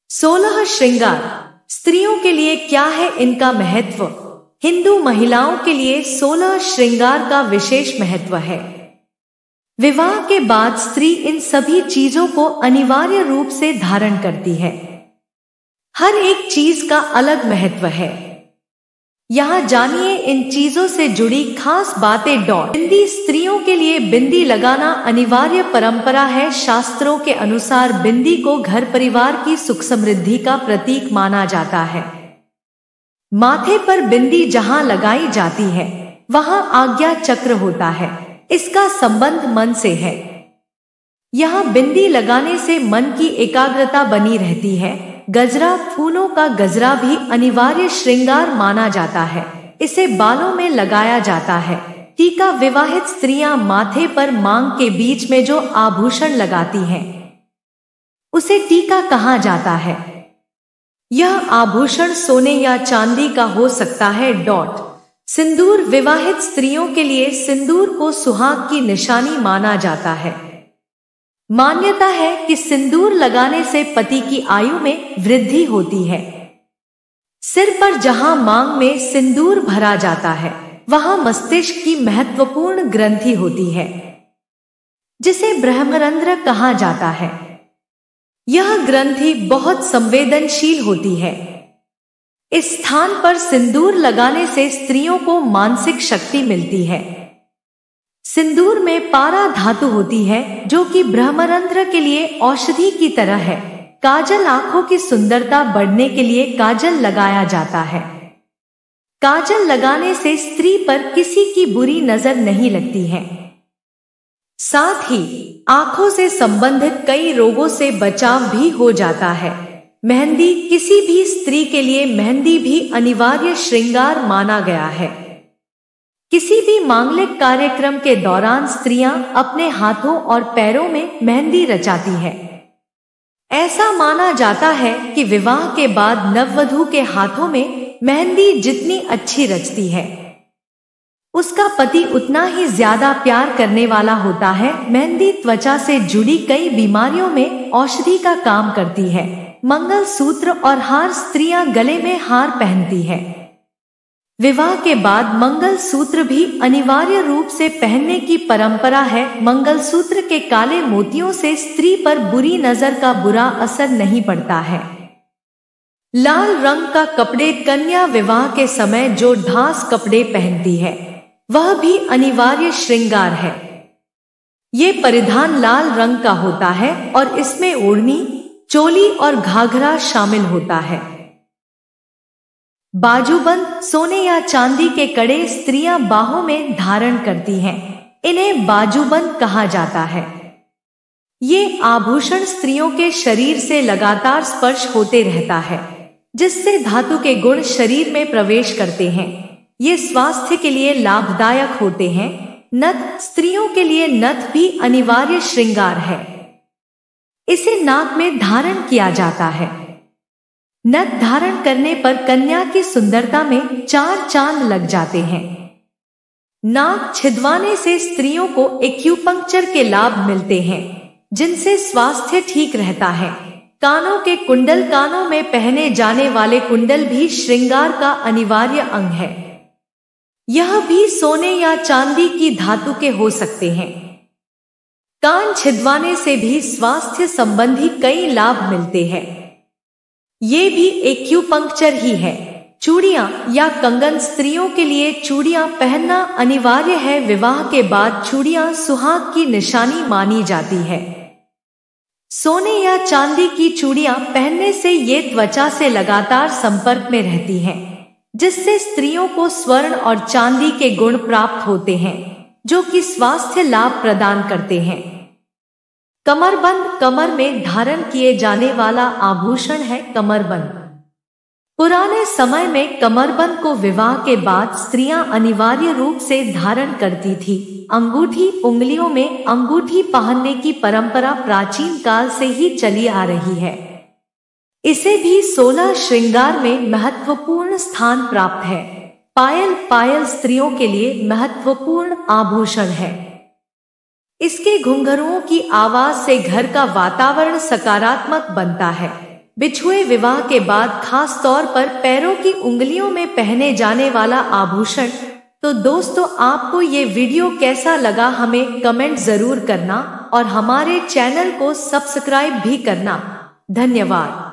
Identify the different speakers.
Speaker 1: 16 श्रृंगार स्त्रियों के लिए क्या है इनका महत्व? हिंदू महिलाओं के लिए 16 श्रृंगार का विशेष महत्व है। विवाह के बाद स्त्री इन सभी चीजों को अनिवार्य रूप से धारण करती है। हर एक चीज का अलग महत्व है। यहाँ जानिए इन चीजों से जुड़ी खास बातें। बिंदी स्त्रियों के लिए बिंदी लगाना अनिवार्य परंपरा है। शास्त्रों के अनुसार बिंदी को घर परिवार की सुख समृद्धि का प्रतीक माना जाता है। माथे पर बिंदी जहाँ लगाई जाती है वहाँ आज्ञा चक्र होता है। इसका संबंध मन से है। यहाँ बिंदी लगाने से मन की एकाग्रता बनी रहती है। गजरा, फूलों का गजरा भी अनिवार्य श्रृंगार माना जाता है। इसे बालों में लगाया जाता है। टीका, विवाहित स्त्रियां माथे पर मांग के बीच में जो आभूषण लगाती हैं उसे टीका कहा जाता है। यह आभूषण सोने या चांदी का हो सकता है। सिंदूर, विवाहित स्त्रियों के लिए सिंदूर को सुहाग की निशानी माना जाता है। मान्यता है कि सिंदूर लगाने से पति की आयु में वृद्धि होती है। सिर पर जहां मांग में सिंदूर भरा जाता है वहां मस्तिष्क की महत्वपूर्ण ग्रंथि होती है जिसे ब्रह्मरंध्र कहा जाता है। यह ग्रंथि बहुत संवेदनशील होती है। इस स्थान पर सिंदूर लगाने से स्त्रियों को मानसिक शक्ति मिलती है। सिंदूर में पारा धातु होती है जो कि ब्रह्मरंध्र के लिए औषधि की तरह है। काजल, आंखों की सुंदरता बढ़ने के लिए काजल लगाया जाता है। काजल लगाने से स्त्री पर किसी की बुरी नजर नहीं लगती है। साथ ही आंखों से संबंधित कई रोगों से बचाव भी हो जाता है। मेहंदी, किसी भी स्त्री के लिए मेहंदी भी अनिवार्य श्रृंगार माना गया है। किसी भी मांगलिक कार्यक्रम के दौरान स्त्रियां अपने हाथों और पैरों में मेहंदी रचाती है। ऐसा माना जाता है कि विवाह के बाद नववधू के हाथों में मेहंदी जितनी अच्छी रचती है उसका पति उतना ही ज्यादा प्यार करने वाला होता है। मेहंदी त्वचा से जुड़ी कई बीमारियों में औषधि का काम करती है। मंगल सूत्र और हार, स्त्रियां गले में हार पहनती है। विवाह के बाद मंगल सूत्र भी अनिवार्य रूप से पहनने की परंपरा है। मंगल सूत्र के काले मोतियों से स्त्री पर बुरी नजर का बुरा असर नहीं पड़ता है। लाल रंग का कपड़े, कन्या विवाह के समय जो ढास कपड़े पहनती है वह भी अनिवार्य श्रृंगार है। ये परिधान लाल रंग का होता है और इसमें ओढ़नी, चोली और घाघरा शामिल होता है। बाजूबंद, सोने या चांदी के कड़े स्त्रियां बाहों में धारण करती हैं। इन्हें बाजूबंद कहा जाता है। ये आभूषण स्त्रियों के शरीर से लगातार स्पर्श होते रहता है जिससे धातु के गुण शरीर में प्रवेश करते हैं। ये स्वास्थ्य के लिए लाभदायक होते हैं। नथ, स्त्रियों के लिए नथ भी अनिवार्य श्रृंगार है। इसे नाक में धारण किया जाता है। नथ धारण करने पर कन्या की सुंदरता में 4 चांद लग जाते हैं। नाक छिदवाने से स्त्रियों को एक्यूपंक्चर के लाभ मिलते हैं जिनसे स्वास्थ्य ठीक रहता है। कानों के कुंडल, कानों में पहने जाने वाले कुंडल भी श्रृंगार का अनिवार्य अंग है। यह भी सोने या चांदी की धातु के हो सकते हैं। कान छिदवाने से भी स्वास्थ्य संबंधी कई लाभ मिलते हैं। ये भी एक्यूपंक्चर ही है। चूड़ियां या कंगन, स्त्रियों के लिए चूड़ियां पहनना अनिवार्य है। विवाह के बाद चूड़ियां सुहाग की निशानी मानी जाती है। सोने या चांदी की चूड़ियां पहनने से ये त्वचा से लगातार संपर्क में रहती हैं जिससे स्त्रियों को स्वर्ण और चांदी के गुण प्राप्त होते हैं जो कि स्वास्थ्य लाभ प्रदान करते हैं। कमरबंद, कमर में धारण किए जाने वाला आभूषण है कमरबंद। पुराने समय में कमरबंद को विवाह के बाद स्त्रियां अनिवार्य रूप से धारण करती थी। अंगूठी, उंगलियों में अंगूठी पहनने की परंपरा प्राचीन काल से ही चली आ रही है। इसे भी 16 श्रृंगार में महत्वपूर्ण स्थान प्राप्त है। पायल, पायल स्त्रियों के लिए महत्वपूर्ण आभूषण है। इसके घुंघरुओं की आवाज से घर का वातावरण सकारात्मक बनता है। बिछुए विवाह के बाद खास तौर पर पैरों की उंगलियों में पहने जाने वाला आभूषण। तो दोस्तों, आपको ये वीडियो कैसा लगा हमें कमेंट जरूर करना और हमारे चैनल को सब्सक्राइब भी करना। धन्यवाद।